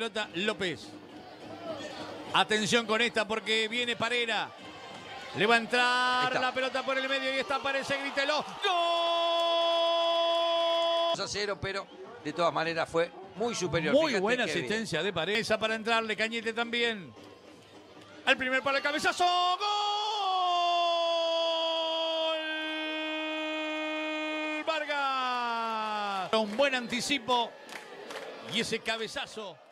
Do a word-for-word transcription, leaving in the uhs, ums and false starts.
pelota López. Atención con esta porque viene Parera. Le va a entrar la pelota por el medio y está Parece, grítelo. ¡Gol! dos a cero, pero de todas maneras fue muy superior. Muy Fíjate buena qué asistencia bien de Pareza para entrarle. Cañete también. Al primer para el cabezazo. ¡Gol! Vargas. Un buen anticipo. Y ese cabezazo